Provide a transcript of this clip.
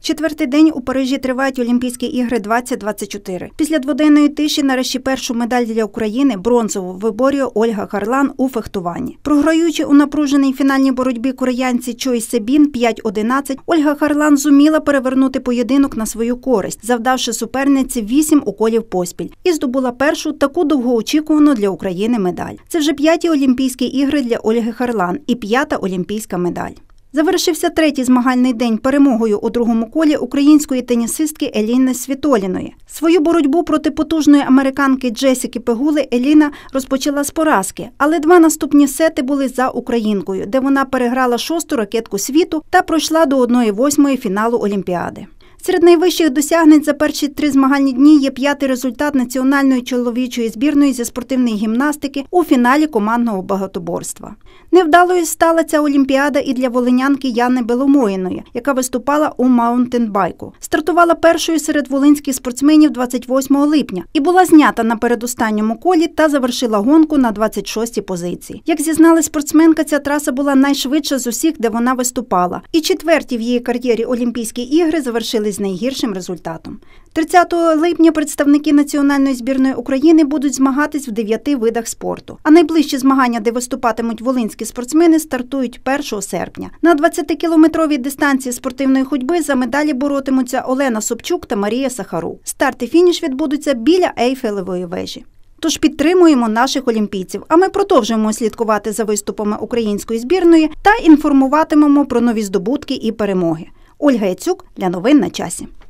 Четвертий день у Парижі тривають Олімпійські ігри 2024. Після дводенної тиші нарешті першу медаль для України – бронзову – виборює Ольга Харлан у фехтуванні. Програючи у напруженій фінальній боротьбі кореянці Чой Себін 5-11, Ольга Харлан зуміла перевернути поєдинок на свою користь, завдавши суперниці 8 уколів поспіль, і здобула першу таку довгоочікувану для України медаль. Це вже 5-ті Олімпійські ігри для Ольги Харлан і 5-та олімпійська медаль. Завершився третій змагальний день перемогою у другому колі української тенісистки Еліни Світоліної. Свою боротьбу проти потужної американки Джесіки Пегули Еліна розпочала з поразки, але два наступні сети були за українкою, де вона переграла 6-ту ракетку світу та пройшла до 1/8 фіналу Олімпіади. Серед найвищих досягнень за перші 3 змагальні дні є 5-й результат національної чоловічої збірної зі спортивної гімнастики у фіналі командного багатоборства. Невдалою стала ця Олімпіада і для волинянки Яни Беломоїної, яка виступала у маунтенбайку. Стартувала першою серед волинських спортсменів 28 липня і була знята на передостанньому колі та завершила гонку на 26-й позиції. Як зізналась спортсменка, ця траса була найшвидша з усіх, де вона виступала. І четверті в її кар'єрі Олімпійські ігри завершились з найгіршим результатом. 30 липня представники національної збірної України будуть змагатись в 9 видах спорту. А найближчі змагання, де виступатимуть волинські спортсмени, стартують 1 серпня. На 20-кілометровій дистанції спортивної ходьби за медалі боротимуться Олена Собчук та Марія Сахарук. Старт і фініш відбудуться біля Ейфелевої вежі. Тож підтримуємо наших олімпійців, а ми продовжуємо слідкувати за виступами української збірної та інформуватимемо про нові здобутки і перемоги. Ольга Яцюк для новин на часі.